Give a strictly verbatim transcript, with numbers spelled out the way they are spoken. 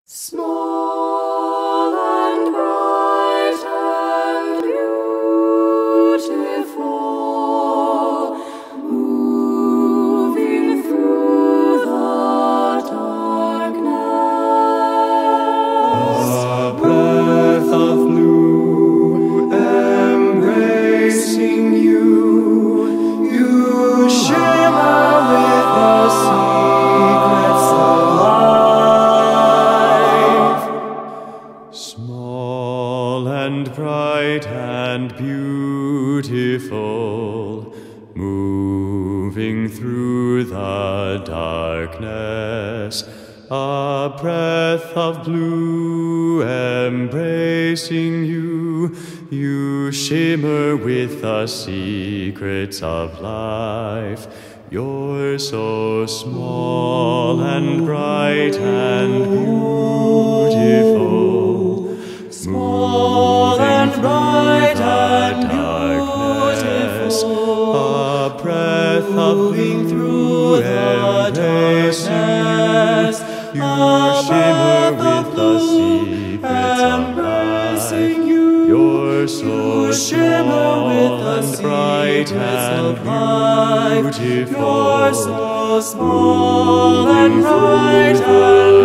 Small and bright and beautiful, moving through the darkness. A breath of blue embracing you, you shimmer with the secrets of life. Small and bright and beautiful, moving through the darkness, a breath of blue embracing you, you shimmer with the secrets of life. You're so small and bright and beautiful, small and bright and darkness, a breath of blue embracing you, you shimmer with the secrets of life. You're so small and bright and beautiful, You're so small and bright and